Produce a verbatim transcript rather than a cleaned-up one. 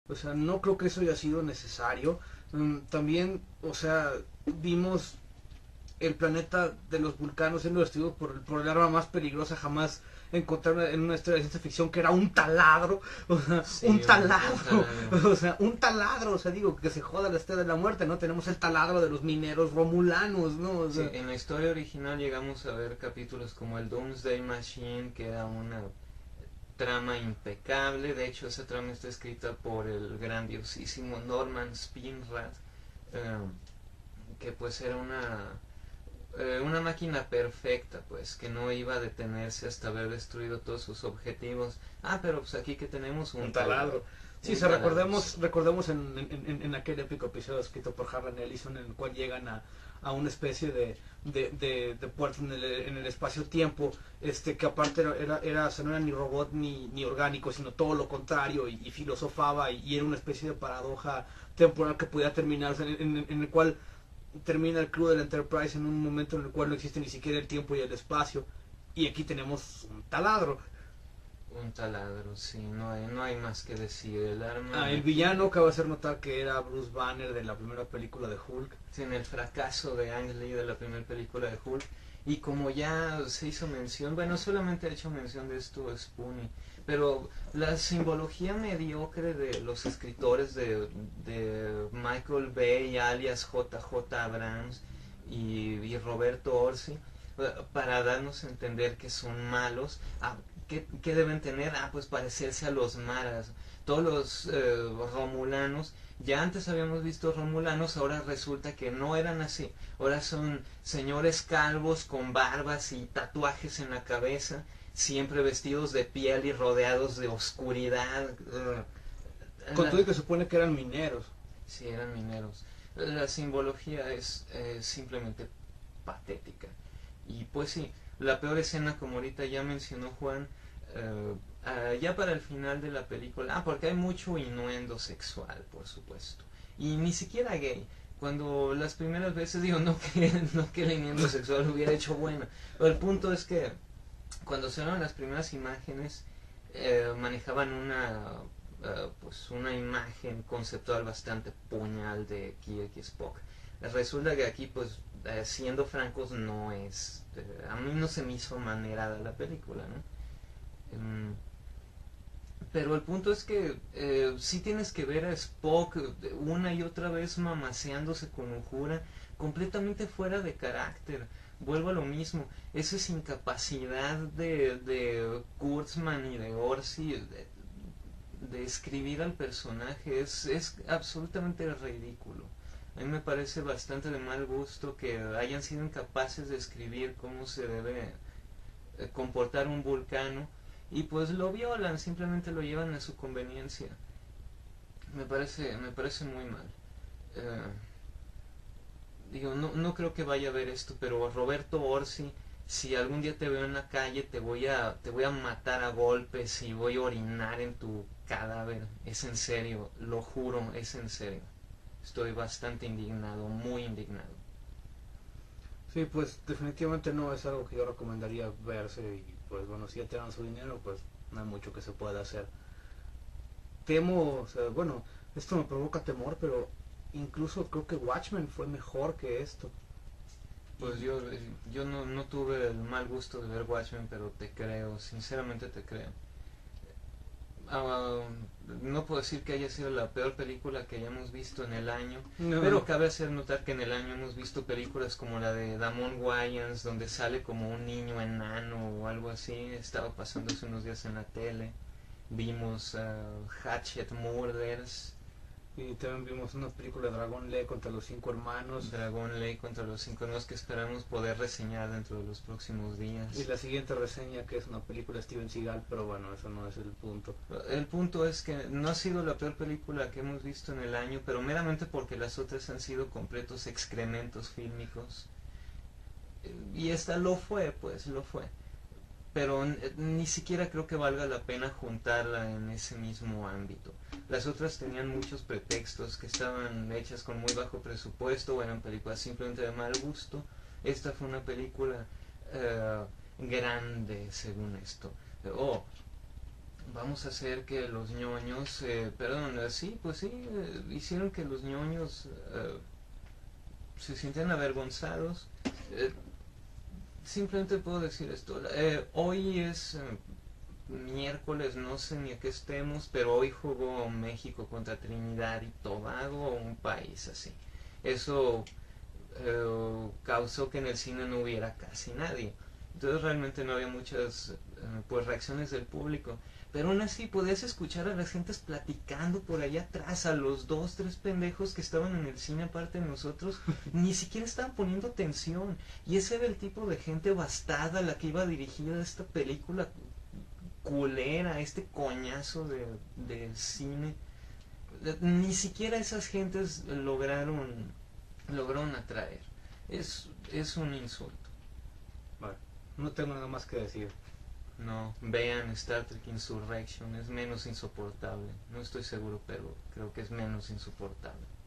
O sea, no creo que eso haya sido necesario. Mm, También, o sea, vimos el planeta de los vulcanos siendo destruido por, por el arma más peligrosa jamás encontraron en una historia de ciencia ficción, que era un taladro. O sea, un Sí, un, un taladro. taladro. O sea, un taladro. O sea, digo, que se joda la estrella de la muerte, ¿no? Tenemos el taladro de los mineros romulanos, ¿no? O Sí, sea, en la historia original llegamos a ver capítulos como el Doomsday Machine, que era una trama impecable. De hecho, esa trama está escrita por el grandiosísimo Norman Spinrad, eh, que pues era una eh, una máquina perfecta, pues, que no iba a detenerse hasta haber destruido todos sus objetivos. Ah, pero pues aquí que tenemos un un taladro. taladro. Sí, Un se taladro, sí. recordemos, recordemos en, en, en aquel épico episodio escrito por Harlan Ellison, en el cual llegan a, a una especie de, de, de, de puerto en el, en el espacio-tiempo, este, que aparte era, era, era, o sea, no era ni robot ni, ni orgánico, sino todo lo contrario, y, y filosofaba, y, y era una especie de paradoja temporal que podía terminar, o sea, en, en, en el cual termina el crew del Enterprise en un momento en el cual no existe ni siquiera el tiempo y el espacio, y aquí tenemos un taladro. Un taladro, sí, no hay, no hay más que decir. El Ah, arma el aquí, villano cabe hacer notar que era Bruce Banner de la primera película de Hulk. en el fracaso de Ang Lee de la primera película de Hulk. Y como ya se hizo mención, bueno, solamente ha hecho mención de esto Spoonie, pero la simbología mediocre de los escritores de, de Michael Bay, alias J J. Abrams y, y Roberto Orci, eh, para darnos a entender que son malos, ah, ¿qué, qué deben tener? Ah, pues parecerse a los maras. Todos los eh, romulanos, ya antes habíamos visto romulanos, ahora resulta que no eran así. Ahora son señores calvos con barbas y tatuajes en la cabeza, siempre vestidos de piel y rodeados de oscuridad. Con todo y La, que supone que eran mineros. sí, eran mineros. La simbología es eh, simplemente patética. Y pues sí, la peor escena, como ahorita ya mencionó Juan, eh, uh, ya para el final de la película, ah, porque hay mucho innuendo sexual, por supuesto. Y ni siquiera gay. Cuando las primeras veces digo, no que, no que el innuendo sexual hubiera hecho bueno. Pero el punto es que cuando se vieron las primeras imágenes, eh, manejaban una uh, pues una imagen conceptual bastante puñal de Kirk y Spock. Resulta que aquí, pues, eh, siendo francos, no es... Eh, a mí no se me hizo manerada la película, ¿no? Um, pero el punto es que eh, sí tienes que ver a Spock una y otra vez mamaseándose con Uhura, completamente fuera de carácter. Vuelvo a lo mismo, esa es incapacidad de, de Kurtzman y de Orsi de, de escribir al personaje, es, es absolutamente ridículo. A mí me parece bastante de mal gusto que hayan sido incapaces de escribir cómo se debe eh, comportar un vulcano y pues lo violan, simplemente lo llevan a su conveniencia. Me parece, me parece muy mal. Eh, digo, no, no creo que vaya a ver esto, pero Roberto Orsi, si algún día te veo en la calle, te voy a, te voy a matar a golpes y voy a orinar en tu cadáver. Es en serio, lo juro, es en serio. Estoy bastante indignado, muy indignado. Sí, pues definitivamente no es algo que yo recomendaría verse, y pues bueno, si ya te dan su dinero, pues no hay mucho que se pueda hacer. Temo, o sea, bueno, esto me provoca temor, pero incluso creo que Watchmen fue mejor que esto. Pues Y yo, yo no, no tuve el mal gusto de ver Watchmen, pero te creo, sinceramente te creo. Uh, no puedo decir que haya sido la peor película que hayamos visto en el año, pero no, cabe hacer notar que en el año hemos visto películas como la de Damon Wayans, donde sale como un niño enano o algo así, estaba pasando hace unos días en la tele. Vimos uh, Hatchet Murders, y también vimos una película de Dragon Lee contra los cinco hermanos. Dragon Lake contra los cinco nuevos que esperamos poder reseñar dentro de los próximos Y días. la siguiente reseña, que es una película de Steven Seagal, pero bueno, eso no es el punto. El punto es que no ha sido la peor película que hemos visto en el año, pero meramente porque las otras han sido completos excrementos fílmicos. Y esta lo fue, pues, lo fue. Pero ni siquiera creo que valga la pena juntarla en ese mismo ámbito. Las otras tenían muchos pretextos, que estaban hechas con muy bajo presupuesto o eran películas simplemente de mal gusto. Esta fue una película uh, grande, según esto. Oh, vamos a hacer que los ñoños, eh, perdón, eh, sí, pues sí, eh, hicieron que los ñoños eh, se sienten avergonzados. Eh, simplemente puedo decir esto. Eh, hoy es eh, miércoles, no sé ni a qué estemos, pero hoy jugó México contra Trinidad y Tobago, un país así. Eso eh, causó que en el cine no hubiera casi nadie. Entonces realmente no había muchas eh, pues reacciones del público. Pero aún así podías escuchar a las gentes platicando por allá atrás, a los dos, tres pendejos que estaban en el cine aparte de nosotros, ni siquiera estaban poniendo atención. Y ese era el tipo de gente bastada a la que iba dirigida esta película culera, este coñazo de, del cine. Ni siquiera esas gentes lograron, lograron atraer. Es, es un insulto. Bueno, no tengo nada más que decir. No, vean Star Trek Insurrection, es menos insoportable. No estoy seguro, pero creo que es menos insoportable.